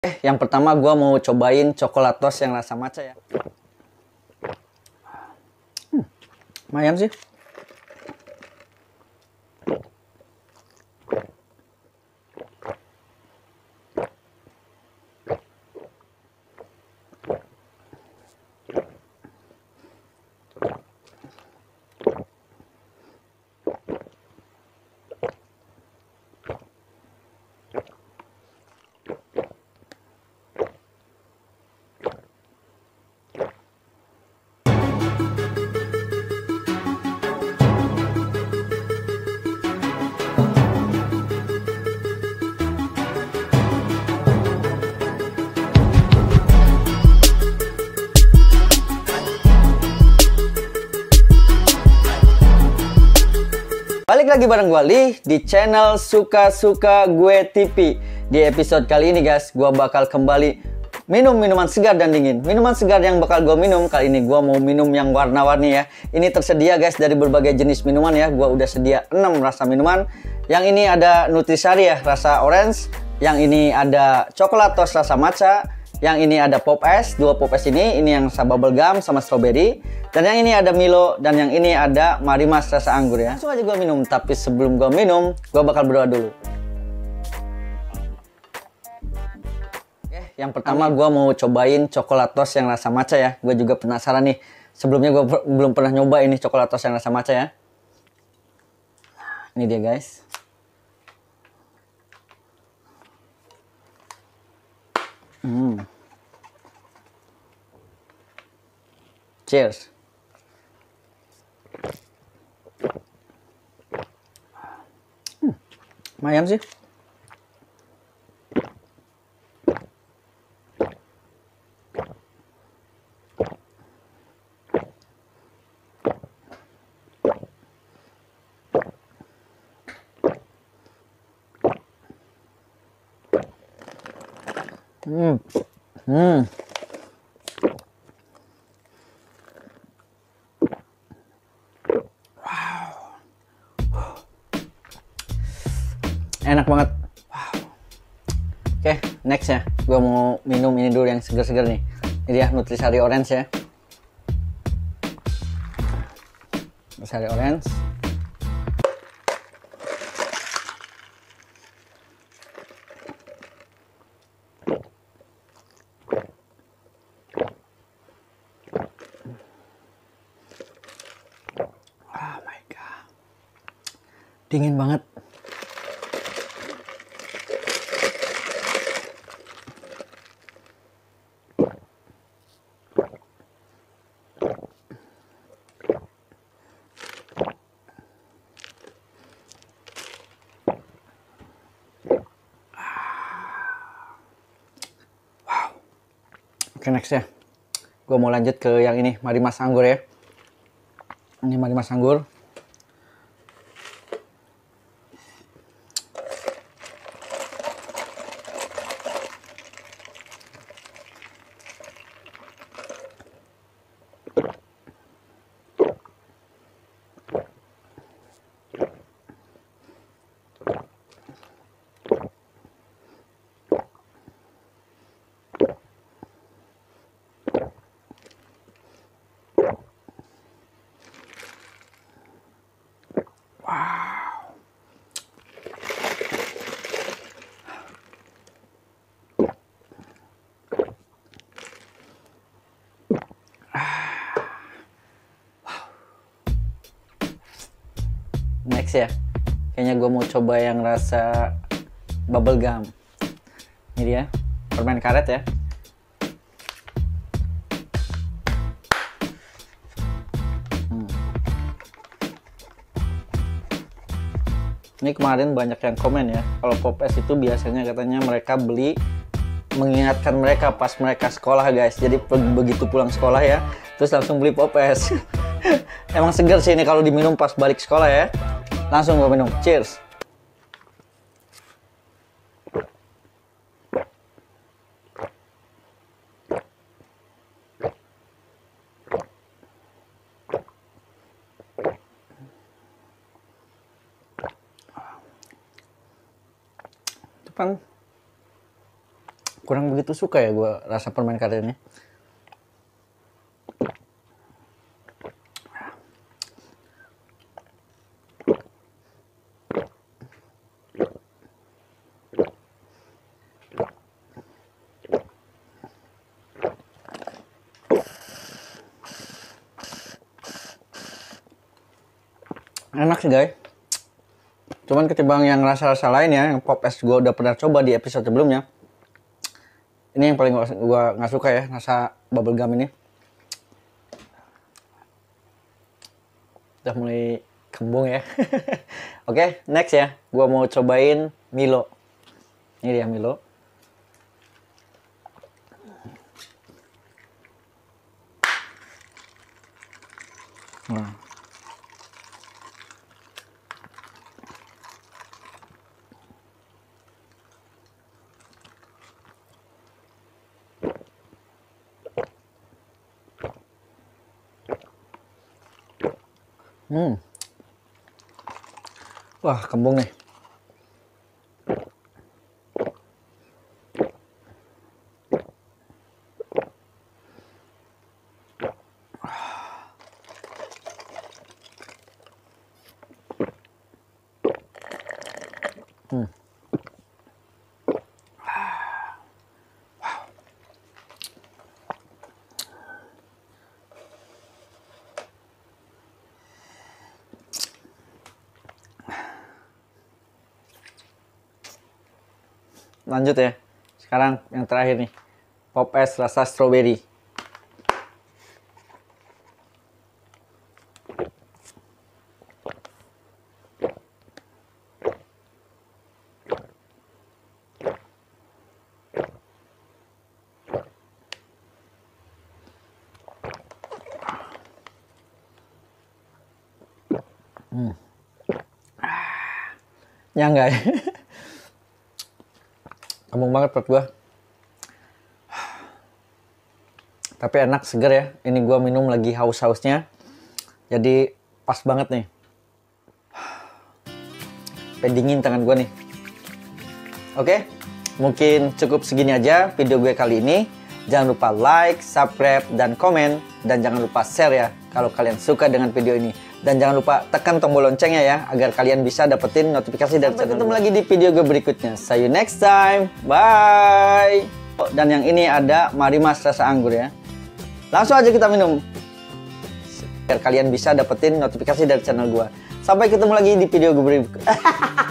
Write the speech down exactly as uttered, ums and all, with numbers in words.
Eh, yang pertama gua mau cobain coklatos yang rasa matcha ya. Hmm, lumayan sih. Balik lagi bareng gue Li di channel Suka-Suka Gue T V. Di episode kali ini guys, gue bakal kembali minum minuman segar dan dingin. Minuman segar yang bakal gue minum kali ini, gue mau minum yang warna-warni ya. Ini tersedia guys dari berbagai jenis minuman ya. Gue udah sedia enam rasa minuman. Yang ini ada Nutrisari ya, rasa orange. Yang ini ada coklatos rasa matcha. Yang ini ada pop es, dua pop es ini, ini yang rasa bubble gum sama strawberry. Dan yang ini ada Milo, dan yang ini ada Marimas rasa anggur ya. Langsung aja gue minum, tapi sebelum gue minum, gue bakal berdoa dulu. Oke, yang pertama gue mau cobain coklatos yang rasa matcha ya. Gue juga penasaran nih, sebelumnya gue belum pernah nyoba ini coklatos yang rasa matcha ya. Ini dia guys. Hmm. Cheers. Hmm. Lumayan sih. Hmm. Hmm. Enak banget. Wow. Oke, next ya. Gue mau minum ini dulu yang seger-seger nih. Ini dia Nutrisari Orange ya. Nutrisari Orange. Oh my god. Dingin banget. Oke, next ya. Gue mau lanjut ke yang ini, Marimas anggur ya. Ini Marimas anggur. Next ya, kayaknya gue mau coba yang rasa bubble gum. Ini dia, permen karet ya. Hmm. Ini kemarin banyak yang komen ya, kalau pop es itu biasanya katanya mereka beli mengingatkan mereka pas mereka sekolah guys. Jadi begitu pulang sekolah ya, terus langsung beli pop es. Emang segar sih ini kalau diminum pas balik sekolah ya. Langsung gue minum. Cheers. Itu kan kurang begitu suka ya gue rasa permen karet ini. Enak sih guys. Cuman ketimbang yang rasa-rasa lain ya, yang Pop Es gue udah pernah coba di episode sebelumnya. Ini yang paling gue nggak suka ya, rasa bubble gum ini. Udah mulai kembung ya. Oke, okay, next ya. Gue mau cobain Milo. Ini dia Milo. Nah. Hmm. Wah, kembung nih. Hmm. Lanjut ya. Sekarang yang terakhir nih. Pop Es rasa strawberry. Hmm. Ya enggak ya? Kembung banget perut gua. Tapi enak, seger ya. Ini gua minum lagi haus-hausnya. Jadi pas banget nih. Pendingin tangan gua nih. Oke, mungkin cukup segini aja video gue kali ini. Jangan lupa like, subscribe, dan komen. Dan jangan lupa share ya kalau kalian suka dengan video ini. Dan jangan lupa tekan tombol loncengnya ya, agar kalian bisa dapetin notifikasi dari channel. Sampai ketemu lagi di video gue berikutnya. See you next time. Bye. Dan yang ini ada Marimas rasa anggur ya. Langsung aja kita minum. Agar kalian bisa dapetin notifikasi dari channel gue. Sampai ketemu lagi di video gue berikutnya.